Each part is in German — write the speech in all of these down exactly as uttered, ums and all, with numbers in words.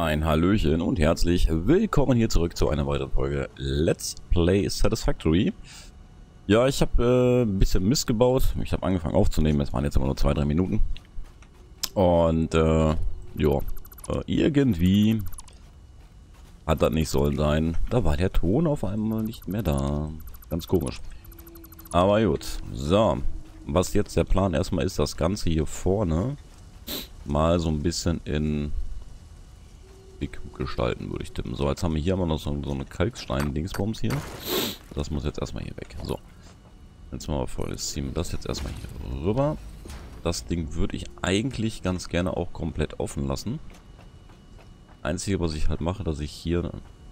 Ein Hallöchen und herzlich willkommen hier zurück zu einer weiteren Folge Let's Play Satisfactory. Ja, ich habe äh, ein bisschen Mist gebaut. Ich habe angefangen aufzunehmen, es waren jetzt immer nur zwei, drei Minuten. Und äh, ja, äh, irgendwie hat das nicht sollen sein. Da war der Ton auf einmal nicht mehr da. Ganz komisch. Aber gut, so. Was jetzt der Plan erstmal ist, das Ganze hier vorne mal so ein bisschen in gestalten, würde ich tippen. So, jetzt haben wir hier aber noch so, so eine Kalkstein-Dingsbums hier. Das muss jetzt erstmal hier weg. So. Jetzt machen wir folgendes. Ziehen wir das jetzt erstmal hier rüber. Das Ding würde ich eigentlich ganz gerne auch komplett offen lassen. Einzige, was ich halt mache, dass ich hier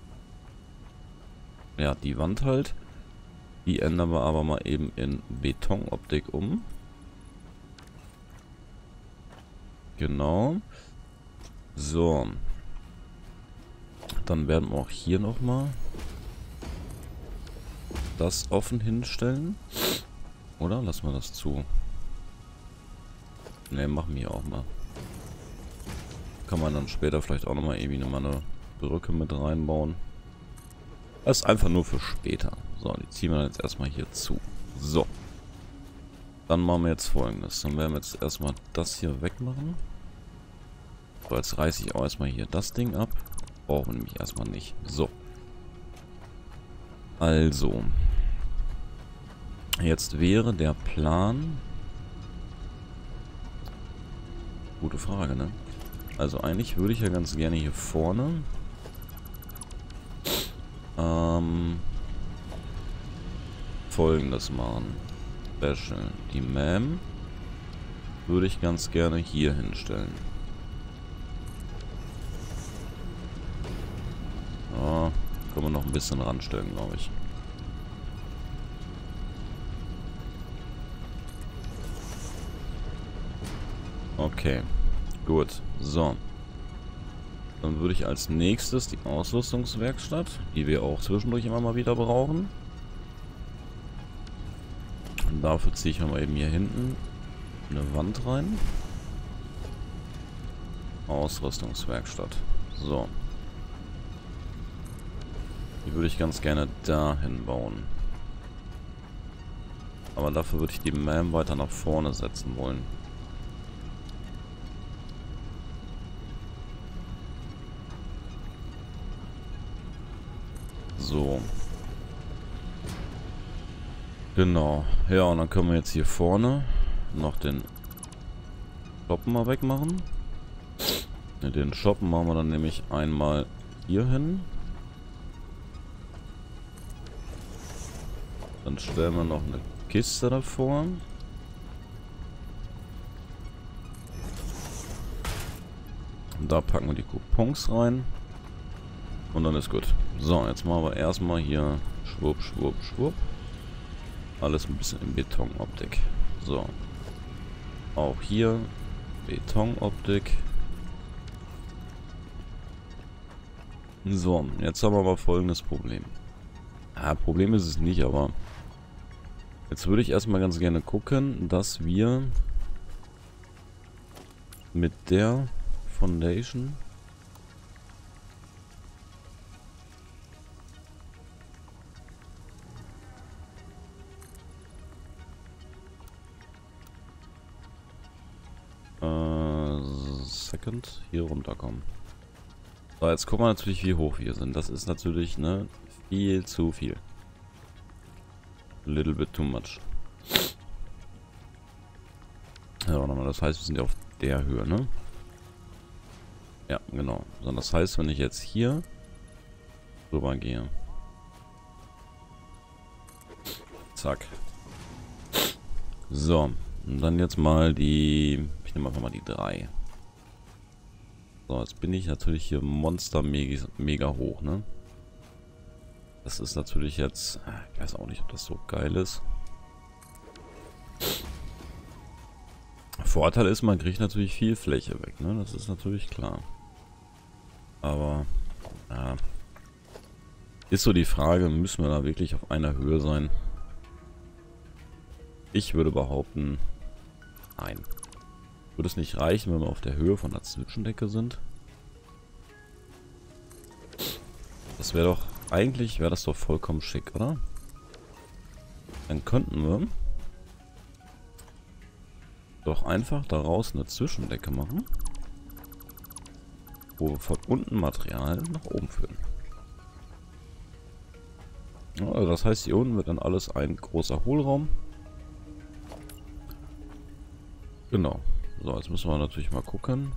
ja, die Wand halt, die ändern wir aber mal eben in Betonoptik um. Genau. So. Dann werden wir auch hier nochmal das offen hinstellen. Oder? Lassen wir das zu. Ne, machen wir auch mal. Kann man dann später vielleicht auch nochmal irgendwie nochmal eine Brücke mit reinbauen. Das ist einfach nur für später. So, die ziehen wir jetzt erstmal hier zu. So. Dann machen wir jetzt Folgendes. Dann werden wir jetzt erstmal das hier wegmachen. So, jetzt reiße ich auch erstmal hier das Ding ab. Brauchen wir nämlich erstmal nicht. So. Also. Jetzt wäre der Plan... Gute Frage, ne? Also eigentlich würde ich ja ganz gerne hier vorne... Ähm... Folgendes machen. Special. Die Mam würde ich ganz gerne hier hinstellen. Ja, können wir noch ein bisschen ranstellen, glaube ich. Okay, gut. So. Dann würde ich als nächstes die Ausrüstungswerkstatt, die wir auch zwischendurch immer mal wieder brauchen. Und dafür ziehe ich mal eben hier hinten eine Wand rein. Ausrüstungswerkstatt. So. Die würde ich ganz gerne dahin bauen. Aber dafür würde ich die Mam weiter nach vorne setzen wollen. So. Genau. Ja, und dann können wir jetzt hier vorne noch den Shoppen mal wegmachen. Den Shoppen machen wir dann nämlich einmal hier hin. Dann stellen wir noch eine Kiste davor. Und da packen wir die Coupons rein. Und dann ist gut. So, jetzt machen wir erstmal hier schwupp, schwupp, schwupp. Alles ein bisschen in Betonoptik. So. Auch hier Betonoptik. So, jetzt haben wir aber folgendes Problem. Ja, Problem ist es nicht, aber jetzt würde ich erstmal ganz gerne gucken, dass wir mit der Foundation äh, Second hier runterkommen. So, jetzt gucken wir natürlich, wie hoch wir sind. Das ist natürlich, ne, viel zu viel. A little bit too much. Ja, nochmal, das heißt, wir sind ja auf der Höhe, ne? Ja, genau. So, das heißt, wenn ich jetzt hier rüber gehe. Zack. So, und dann jetzt mal die... Ich nehme einfach mal die drei. So, jetzt bin ich natürlich hier monster mega, mega hoch, ne? Das ist natürlich jetzt... Ich weiß auch nicht, ob das so geil ist. Vorteil ist, man kriegt natürlich viel Fläche weg, ne? Das ist natürlich klar. Aber... Ja, ist so die Frage, müssen wir da wirklich auf einer Höhe sein? Ich würde behaupten... Nein. Würde es nicht reichen, wenn wir auf der Höhe von der Zwischendecke sind? Das wäre doch, eigentlich wäre das doch vollkommen schick, oder? Dann könnten wir doch einfach daraus eine Zwischendecke machen, wo wir von unten Material nach oben führen. Ja, also das heißt, hier unten wird dann alles ein großer Hohlraum. Genau. So, jetzt müssen wir natürlich mal gucken,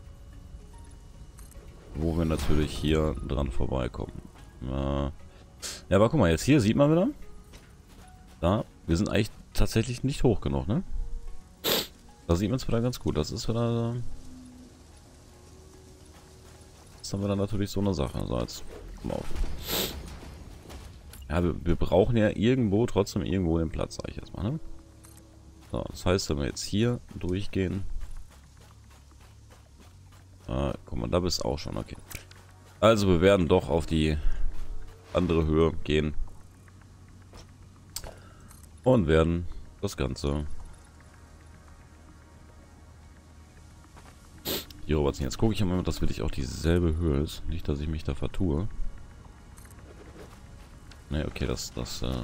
wo wir natürlich hier dran vorbeikommen. Ja, ja, aber guck mal, jetzt hier sieht man wieder. Da, wir sind eigentlich tatsächlich nicht hoch genug, ne? Da sieht man es wieder ganz gut. Das ist wieder... Das haben wir dann natürlich so eine Sache. So, jetzt komm auf. Ja, wir, wir brauchen ja irgendwo, trotzdem irgendwo den Platz, sag ich jetzt mal, ne? So, das heißt, wenn wir jetzt hier durchgehen... Äh, guck mal, da bist du auch schon, okay. Also, wir werden doch auf die andere Höhe gehen. Und werden das Ganze hier rüberziehen. Jetzt gucke ich mal, dass wirklich auch dieselbe Höhe ist. Nicht, dass ich mich da vertue. Ne, okay, das, das, äh,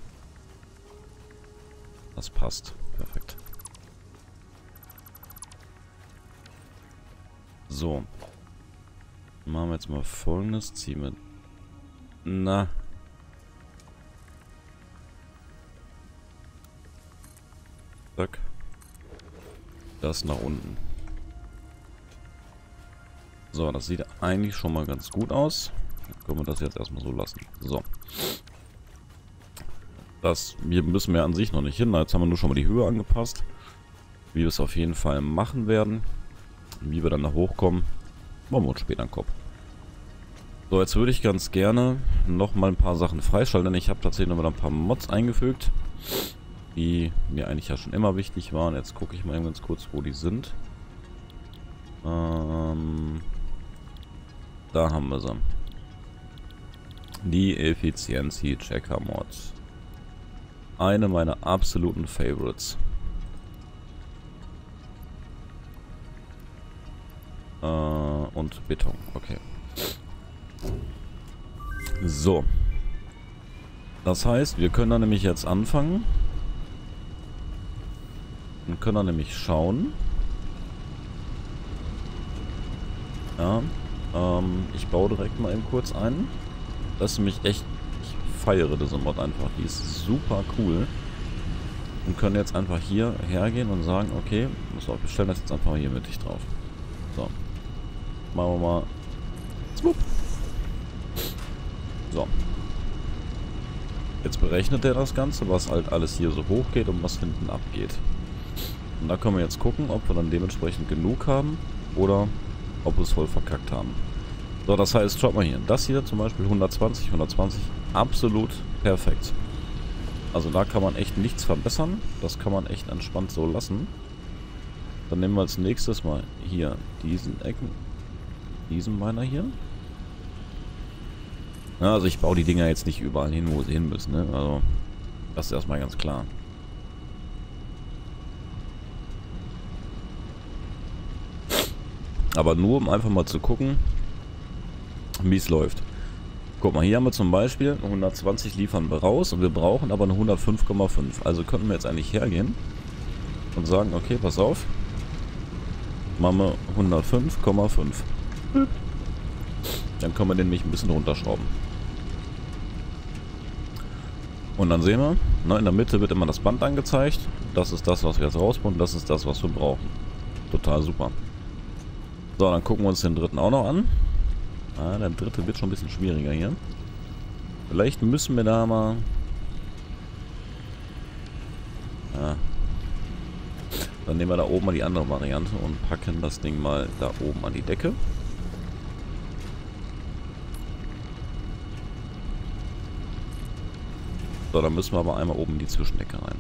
das passt. Perfekt. So. Machen wir jetzt mal Folgendes. Ziehen wir... Na... Zack. Das nach unten. So, das sieht eigentlich schon mal ganz gut aus. Dann können wir das jetzt erstmal so lassen. So. Das hier müssen wir an sich noch nicht hin. Jetzt haben wir nur schon mal die Höhe angepasst. Wie wir es auf jeden Fall machen werden. Wie wir dann da hochkommen, machen wir uns später einen Kopf. So, jetzt würde ich ganz gerne noch mal ein paar Sachen freischalten. Denn ich habe tatsächlich noch mal ein paar Mods eingefügt, die mir eigentlich ja schon immer wichtig waren. Jetzt gucke ich mal eben ganz kurz, wo die sind. Ähm, da haben wir sie. Die Effiziency-Checker-Mods. Eine meiner absoluten Favorites. Äh, und Beton, okay. So. Das heißt, wir können dann nämlich jetzt anfangen. Und können dann nämlich schauen. Ja. Ähm, ich baue direkt mal eben kurz ein. Das ist nämlich echt... Ich feiere diese Mod einfach. Die ist super cool. Und können jetzt einfach hier hergehen und sagen, okay, muss auch bestellen das jetzt einfach mal hier mittig drauf. So. Machen wir mal. Zwoop. So. Jetzt berechnet er das Ganze, was halt alles hier so hoch geht und was hinten abgeht. Und da können wir jetzt gucken, ob wir dann dementsprechend genug haben oder ob wir es voll verkackt haben. So, das heißt, schaut mal hier. Das hier zum Beispiel hundertzwanzig, hundertzwanzig, absolut perfekt. Also da kann man echt nichts verbessern. Das kann man echt entspannt so lassen. Dann nehmen wir als nächstes mal hier diesen Ecken. Diesen meiner hier. Ja, also ich baue die Dinger jetzt nicht überall hin, wo sie hin müssen. Ne? Also das ist erstmal ganz klar. Aber nur um einfach mal zu gucken, wie es läuft. Guck mal, hier haben wir zum Beispiel hundertzwanzig liefern wir raus und wir brauchen aber eine hundertfünf Komma fünf. Also könnten wir jetzt eigentlich hergehen und sagen, okay, pass auf. Machen wir hundertfünf Komma fünf. Dann können wir den nämlich ein bisschen runterschrauben. Und dann sehen wir, ne, in der Mitte wird immer das Band angezeigt. Das ist das, was wir jetzt rausbauen. Das ist das, was wir brauchen. Total super. So, dann gucken wir uns den dritten auch noch an. Ah, der dritte wird schon ein bisschen schwieriger hier. Vielleicht müssen wir da mal... Ja. Dann nehmen wir da oben mal die andere Variante und packen das Ding mal da oben an die Decke. So, dann müssen wir aber einmal oben in die Zwischendecke rein.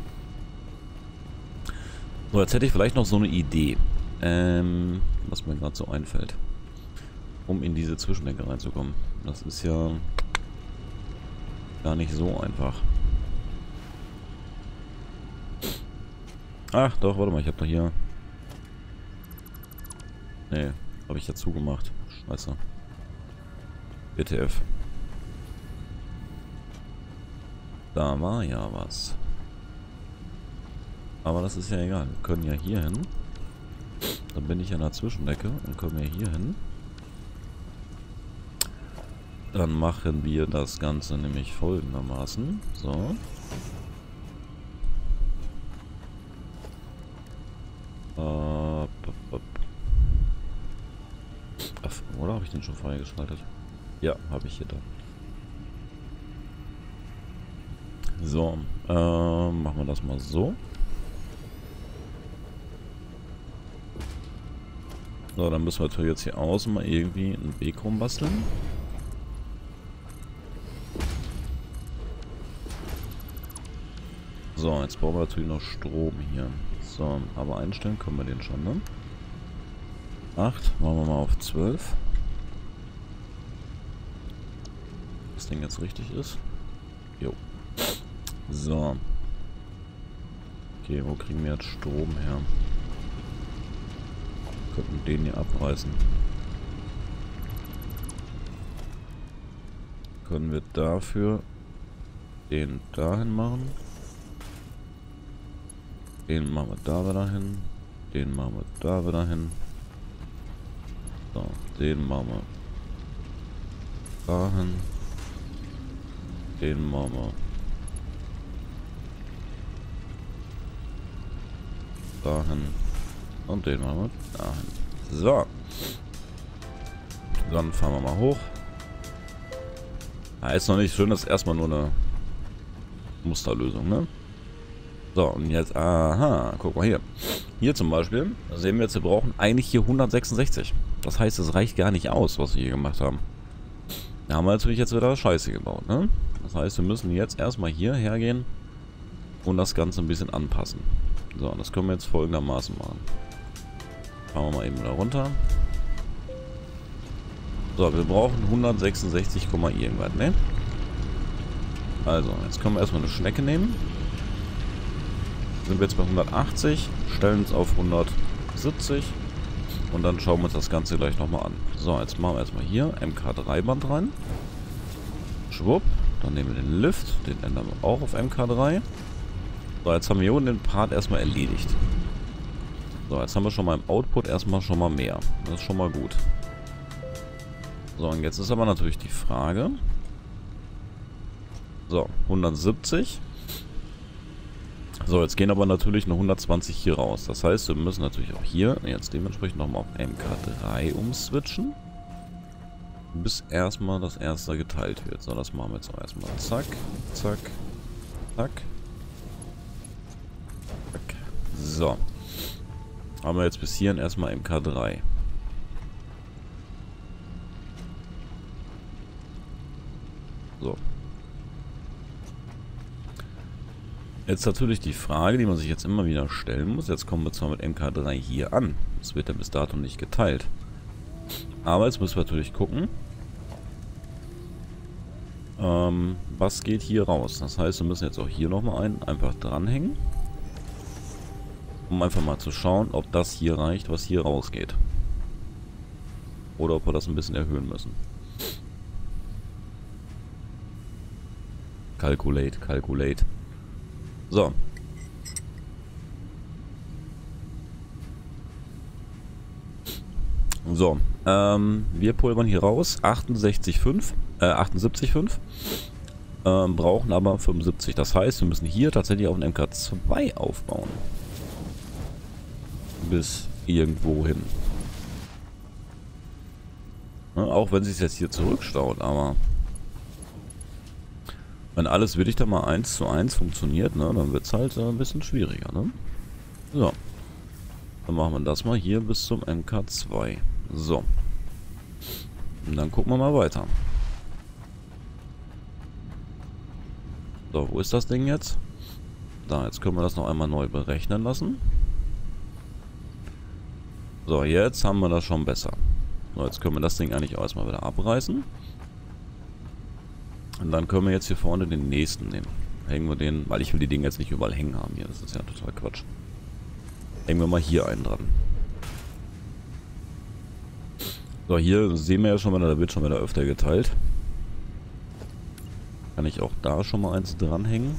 So, jetzt hätte ich vielleicht noch so eine Idee. Ähm, was mir gerade so einfällt. Um in diese Zwischendecke reinzukommen. Das ist ja gar nicht so einfach. Ach, doch, warte mal, ich habe doch hier... Nee, habe ich ja zugemacht. Scheiße. W T F. Da war ja was. Aber das ist ja egal. Wir können ja hier hin. Dann bin ich an der Zwischendecke und kommen wir hier hin. Dann machen wir das Ganze nämlich folgendermaßen. So. Äh, oder habe ich den schon freigeschaltet? Ja, habe ich hier da. So, äh, machen wir das mal so. So, dann müssen wir natürlich jetzt hier außen mal irgendwie einen Weg rumbasteln. So, jetzt brauchen wir natürlich noch Strom hier. So, aber einstellen können wir den schon, ne? acht, machen wir mal auf zwölf. Das Ding jetzt richtig ist. Jo. So. Okay, wo kriegen wir jetzt Strom her? Wir könnten den hier abreißen. Können wir dafür den dahin machen? Den machen wir da wieder hin. Den machen wir da wieder hin. So, den machen wir dahin. Den machen wir dahin. Und den machen wir dahin. So. Dann fahren wir mal hoch. Ja, ist noch nicht schön, das ist erstmal nur eine Musterlösung, ne? So, und jetzt, aha, guck mal hier. Hier zum Beispiel, da sehen wir jetzt, wir brauchen eigentlich hier hundertsechsundsechzig. Das heißt, es reicht gar nicht aus, was wir hier gemacht haben. Da haben wir natürlich jetzt wieder Scheiße gebaut, ne? Das heißt, wir müssen jetzt erstmal hier hergehen und das Ganze ein bisschen anpassen. So, und das können wir jetzt folgendermaßen machen. Fahren wir mal eben wieder runter. So, wir brauchen hundertsechsundsechzig, irgendwas, ne? Also, jetzt können wir erstmal eine Schnecke nehmen. Sind wir jetzt bei hundertachtzig, stellen uns auf hundertsiebzig und dann schauen wir uns das Ganze gleich nochmal an. So, jetzt machen wir erstmal hier M K drei Band rein. Schwupp, dann nehmen wir den Lift, den ändern wir auch auf M K drei. So, jetzt haben wir hier unten den Part erstmal erledigt. So, jetzt haben wir schon mal im Output erstmal schon mal mehr. Das ist schon mal gut. So, und jetzt ist aber natürlich die Frage. So, hundertsiebzig. So, jetzt gehen aber natürlich noch hundertzwanzig hier raus. Das heißt, wir müssen natürlich auch hier jetzt dementsprechend nochmal auf M K drei umswitchen. Bis erstmal das erste geteilt wird. So, das machen wir jetzt auch erstmal. Zack, zack, zack. Zack. So. Haben wir jetzt bis hierhin erstmal M K drei. So. Jetzt natürlich die Frage, die man sich jetzt immer wieder stellen muss. Jetzt kommen wir zwar mit M K drei hier an. Das wird ja bis dato nicht geteilt. Aber jetzt müssen wir natürlich gucken, ähm, was geht hier raus. Das heißt, wir müssen jetzt auch hier nochmal einen einfach dranhängen. Um einfach mal zu schauen, ob das hier reicht, was hier rausgeht. Oder ob wir das ein bisschen erhöhen müssen. Calculate, calculate. So. So, ähm, wir pulvern hier raus achtundsechzig Komma fünf, äh, achtundsiebzig Komma fünf, ähm, brauchen aber fünfundsiebzig. Das heißt, wir müssen hier tatsächlich auch einen M K zwei aufbauen. Bis irgendwo hin. Ja, auch wenn sich jetzt hier zurückstaut, aber wenn alles wirklich dann mal eins zu eins funktioniert, ne, dann wird es halt äh, ein bisschen schwieriger, ne? So. Dann machen wir das mal hier bis zum M K zwei. So. Und dann gucken wir mal weiter. So, wo ist das Ding jetzt? Da, jetzt können wir das noch einmal neu berechnen lassen. So, jetzt haben wir das schon besser. So, jetzt können wir das Ding eigentlich auch erstmal wieder abreißen. Und dann können wir jetzt hier vorne den nächsten nehmen. Hängen wir den, weil ich will die Dinge jetzt nicht überall hängen haben hier. Das ist ja total Quatsch. Hängen wir mal hier einen dran. So, hier sehen wir ja schon mal, da wird schon wieder öfter geteilt. Kann ich auch da schon mal eins dranhängen.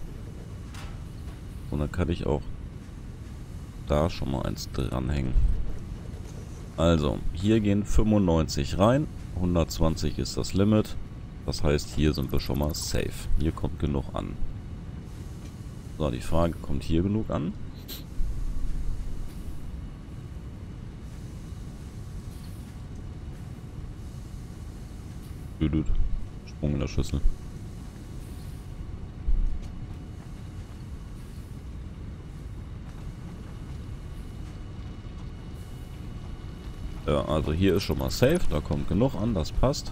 Und dann kann ich auch da schon mal eins dranhängen. Also, hier gehen fünfundneunzig rein. hundertzwanzig ist das Limit. Das heißt, hier sind wir schon mal safe. Hier kommt genug an. So, die Frage, kommt hier genug an? Düdüt. Sprung in der Schüssel. Ja, also hier ist schon mal safe, da kommt genug an, das passt.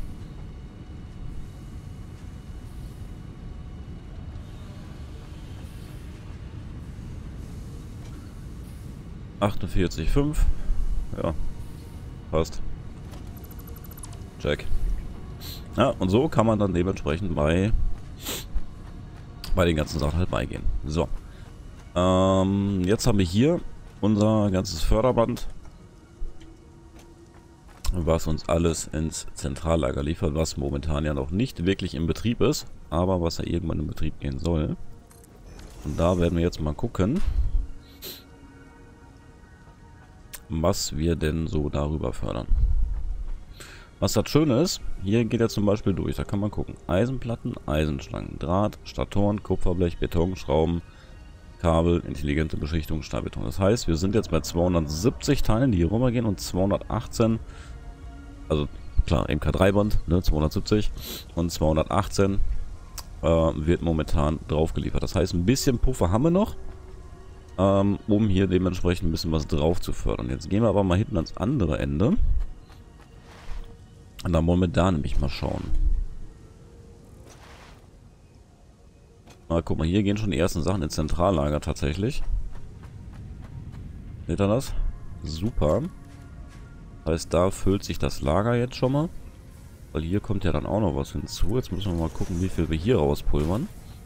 achtundvierzig Komma fünf. Ja, passt. Check. Ja, und so kann man dann dementsprechend bei bei den ganzen Sachen halt beigehen. So. Ähm, jetzt haben wir hier unser ganzes Förderband, was uns alles ins Zentrallager liefert, was momentan ja noch nicht wirklich in Betrieb ist, aber was ja irgendwann in Betrieb gehen soll. Und da werden wir jetzt mal gucken, was wir denn so darüber fördern. Was das Schöne ist, hier geht er zum Beispiel durch, da kann man gucken. Eisenplatten, Eisenstangen, Draht, Statoren, Kupferblech, Beton, Schrauben, Kabel, intelligente Beschichtung, Stahlbeton. Das heißt, wir sind jetzt bei zweihundertsiebzig Teilen, die hier rübergehen, und zweihundertachtzehn, also klar, M K drei Band, ne, zweihundertsiebzig und zweihundertachtzehn äh, wird momentan drauf geliefert. Das heißt, ein bisschen Puffer haben wir noch, ähm, um hier dementsprechend ein bisschen was drauf zu fördern. Jetzt gehen wir aber mal hinten ans andere Ende. Und dann wollen wir da nämlich mal schauen. Na, guck mal, hier gehen schon die ersten Sachen ins Zentrallager tatsächlich. Seht ihr das? Super. Das heißt, da füllt sich das Lager jetzt schon mal. Weil hier kommt ja dann auch noch was hinzu. Jetzt müssen wir mal gucken, wie viel wir hier rauspulvern.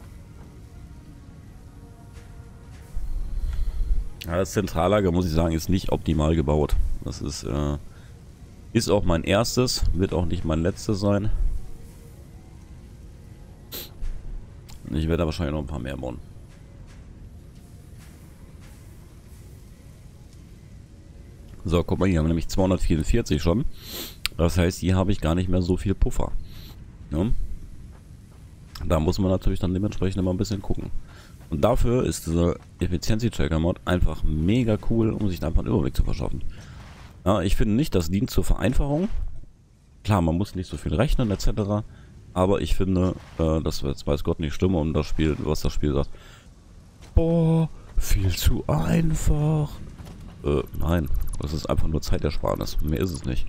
Ja, das Zentrallager, muss ich sagen, ist nicht optimal gebaut. Das ist, äh, ist auch mein erstes, wird auch nicht mein letztes sein. Ich werde da wahrscheinlich noch ein paar mehr bauen. So, guck mal, hier haben wir nämlich zweihundertvierundvierzig schon. Das heißt, hier habe ich gar nicht mehr so viel Puffer. Ja? Da muss man natürlich dann dementsprechend immer ein bisschen gucken. Und dafür ist dieser Effiziency-Tracker-Mod einfach mega cool, um sich da einfach einen Überblick zu verschaffen. Ja, ich finde nicht, das dient zur Vereinfachung. Klar, man muss nicht so viel rechnen et cetera. Aber ich finde, äh, das wird jetzt weiß Gott nicht stimmen, um das Spiel, was das Spiel sagt. Boah, viel zu einfach. Äh, nein, das ist einfach nur Zeitersparnis. Mehr ist es nicht.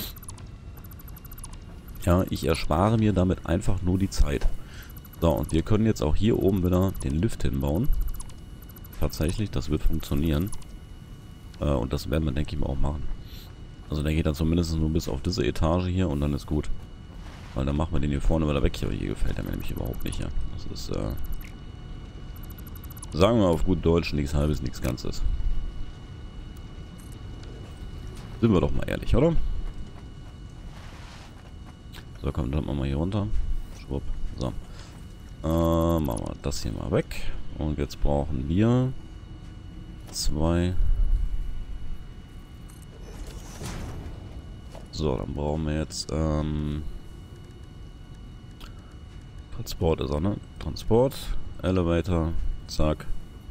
Ja, ich erspare mir damit einfach nur die Zeit. So, und wir können jetzt auch hier oben wieder den Lift hinbauen. Tatsächlich, das wird funktionieren. Äh, und das werden wir, denke ich mal, auch machen. Also der geht dann zumindest nur bis auf diese Etage hier und dann ist gut. Weil dann machen wir den hier vorne wieder weg. Hier, hier gefällt er mir nämlich überhaupt nicht. Ja. Das ist, äh, sagen wir auf gut Deutsch, nichts Halbes, nichts Ganzes. Sind wir doch mal ehrlich, oder? So, komm, dann machen wir hier runter. Schwupp. So. Äh, machen wir das hier mal weg. Und jetzt brauchen wir zwei. So, dann brauchen wir jetzt, ähm, Transport ist er, ne? Transport, Elevator, zack.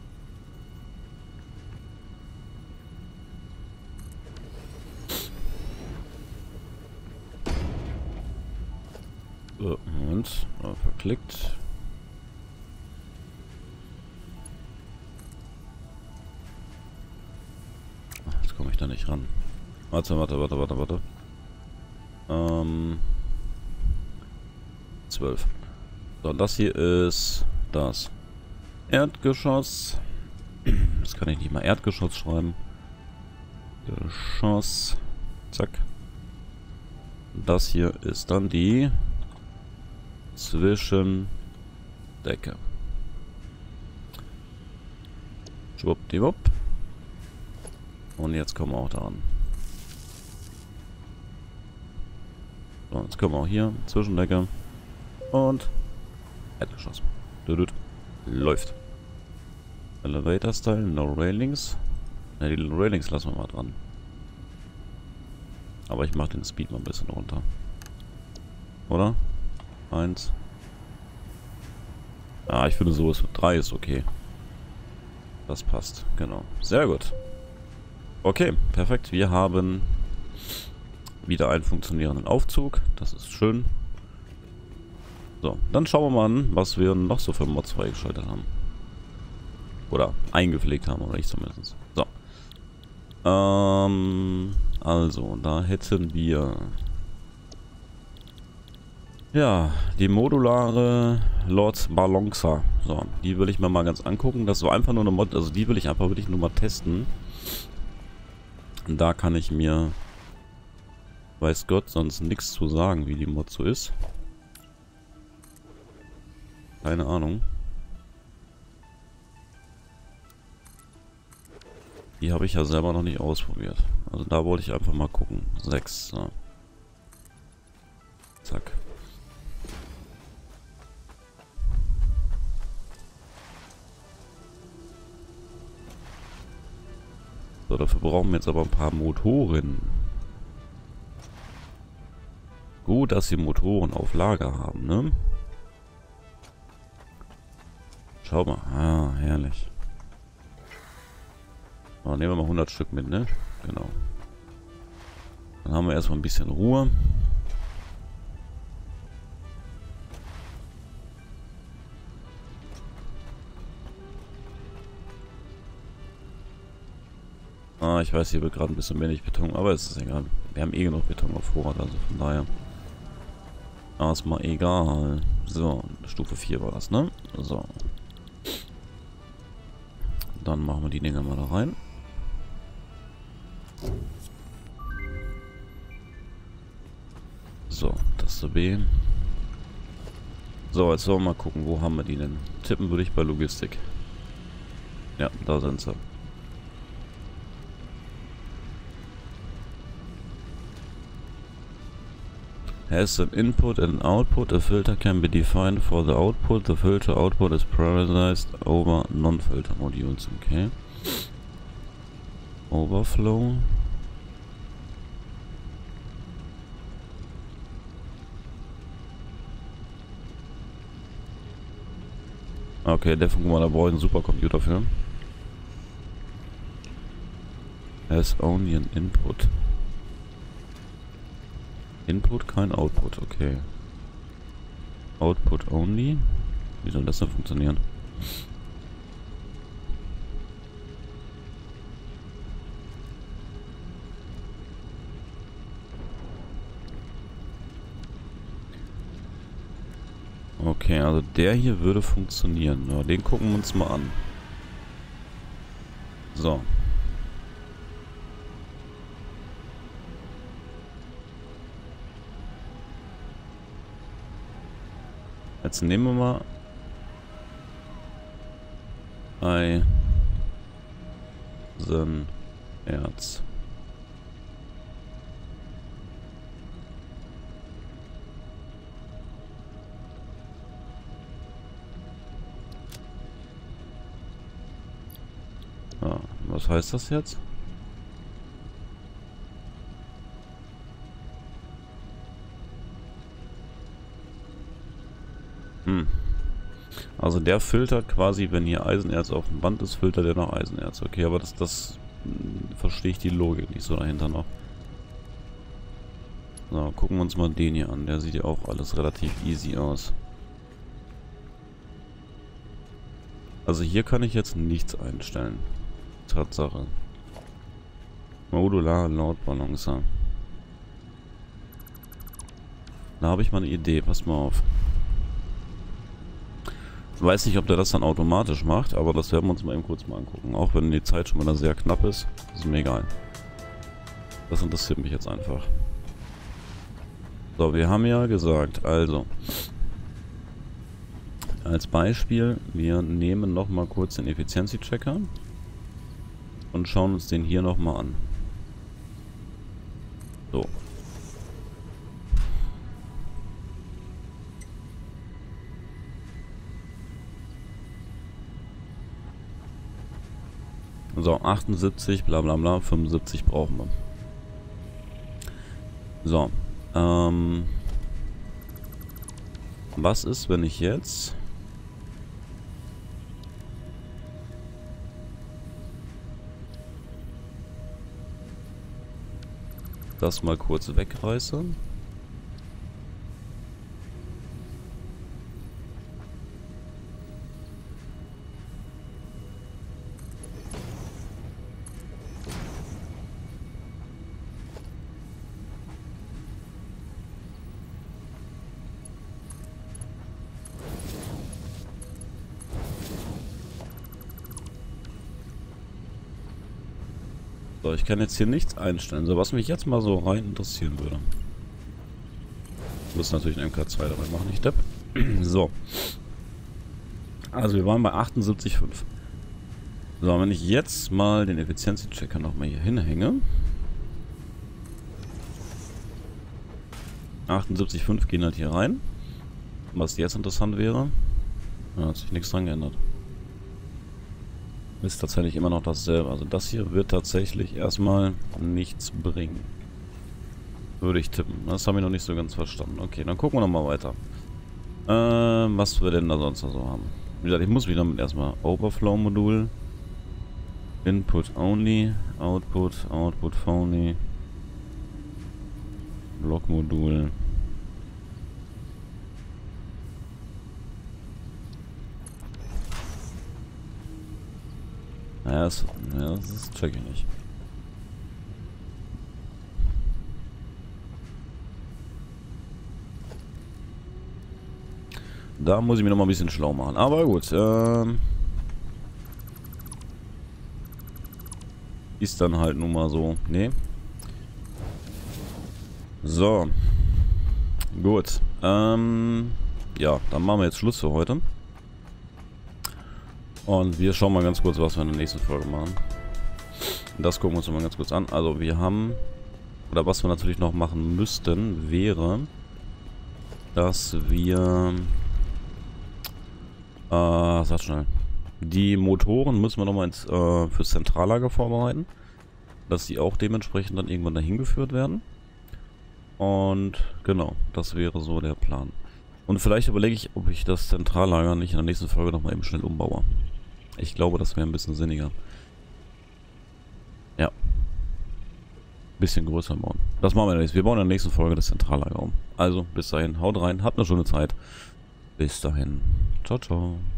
So, Moment, oh, verklickt. Ach, jetzt komme ich da nicht ran. Warte, warte, warte, warte, warte. Ähm, zwölf. So, das hier ist das Erdgeschoss. Das kann ich nicht mal Erdgeschoss schreiben. Geschoss. Zack. Das hier ist dann die Zwischendecke. Schwuppdiwupp. Und jetzt kommen wir auch daran. So, jetzt kommen wir auch hier. Zwischendecke. Und Erdgeschoss. Düdüt. Läuft. Elevator Style, no Railings. Ne, die Railings lassen wir mal dran. Aber ich mache den Speed mal ein bisschen runter. Oder? Eins. Ah, ich finde so ist drei ist okay. Das passt, genau. Sehr gut. Okay, perfekt. Wir haben wieder einen funktionierenden Aufzug. Das ist schön. So, dann schauen wir mal an, was wir noch so für Mods freigeschaltet haben. Oder eingepflegt haben, oder ich zumindest. So. Ähm, also, da hätten wir... Ja, die modulare Lord Balonxa. So, die will ich mir mal ganz angucken. Das war einfach nur eine Mod, also die will ich einfach wirklich nur mal testen. Und da kann ich mir, weiß Gott, sonst nichts zu sagen, wie die Mod so ist. Keine Ahnung. Die habe ich ja selber noch nicht ausprobiert. Also da wollte ich einfach mal gucken. sechs. So. Zack. So, dafür brauchen wir jetzt aber ein paar Motoren. Gut, dass sie Motoren auf Lager haben, ne? Schau mal. Ah, herrlich. So, nehmen wir mal hundert Stück mit, ne? Genau. Dann haben wir erstmal ein bisschen Ruhe. Ah, ich weiß, hier wird gerade ein bisschen wenig Beton, aber es ist egal. Wir haben eh genug Beton auf Vorrat, also von daher. Erstmal egal. So, Stufe vier war das, ne? So. Dann machen wir die Dinger mal da rein. So, Taste B. So, jetzt sollen wir mal gucken, wo haben wir die denn? Tippen würde ich bei Logistik. Ja, da sind sie. Has an input and an output. A filter can be defined for the output. The filter output is prioritized over non-filter modules. Okay. Overflow. Okay, der guck mal, da brauche ich einen Supercomputer für. Has only an input. Input, kein Output, okay. Output only? Wie soll das denn funktionieren? Okay, also der hier würde funktionieren. Ja, den gucken wir uns mal an. So. Jetzt nehmen wir mal Eisenerz. Ah, was heißt das jetzt? Hm. Also der filtert quasi, wenn hier Eisenerz auf dem Band ist, filtert er noch Eisenerz. Okay, aber das, das hm, verstehe ich die Logik nicht so dahinter noch. So, gucken wir uns mal den hier an. Der sieht ja auch alles relativ easy aus. Also hier kann ich jetzt nichts einstellen. Tatsache. Modular Load Balancer. Da habe ich mal eine Idee. Pass mal auf. Ich weiß nicht, ob der das dann automatisch macht, aber das werden wir uns mal eben kurz mal angucken. Auch wenn die Zeit schon wieder sehr knapp ist, ist mir egal. Das interessiert mich jetzt einfach. So, wir haben ja gesagt, also als Beispiel, wir nehmen noch mal kurz den Effiziency-Checker und schauen uns den hier noch mal an. So. So, achtundsiebzig, bla bla bla, fünfundsiebzig brauchen wir. So, ähm... was ist, wenn ich jetzt... das mal kurz wegreiße? So, ich kann jetzt hier nichts einstellen. So, was mich jetzt mal so rein interessieren würde. Ich muss natürlich ein M K zwei dabei machen, nicht Depp. So. Also wir waren bei achtundsiebzig Komma fünf. So, wenn ich jetzt mal den Effizienzchecker nochmal hier hinhänge. achtundsiebzig Komma fünf gehen halt hier rein. Was jetzt interessant wäre, da hat sich nichts dran geändert. Ist tatsächlich immer noch dasselbe. Also das hier wird tatsächlich erstmal nichts bringen. Würde ich tippen. Das habe ich noch nicht so ganz verstanden. Okay, dann gucken wir nochmal weiter. Ähm, was wir denn da sonst noch so haben. Wie gesagt, ich muss wieder mit erstmal Overflow-Modul. Input only. Output. Output only. Block-Modul. Ja, das, ja, das ist, check ich nicht. Da muss ich mir noch mal ein bisschen schlau machen. Aber gut. Ähm, ist dann halt nun mal so. Nee. So. Gut. Ähm, ja, dann machen wir jetzt Schluss für heute. Und wir schauen mal ganz kurz, was wir in der nächsten Folge machen. Das gucken wir uns mal ganz kurz an. Also wir haben, oder was wir natürlich noch machen müssten, wäre, dass wir, äh, sag schnell, die Motoren müssen wir nochmal ins, äh, fürs Zentrallager vorbereiten, dass die auch dementsprechend dann irgendwann dahin geführt werden. Und genau, das wäre so der Plan. Und vielleicht überlege ich, ob ich das Zentrallager nicht in der nächsten Folge nochmal eben schnell umbaue. Ich glaube, das wäre ein bisschen sinniger. Ja. Bisschen größer bauen. Das machen wir nicht. Wir bauen in der nächsten Folge das Zentrallager um. Also, bis dahin. Haut rein. Habt eine schöne Zeit. Bis dahin. Ciao, ciao.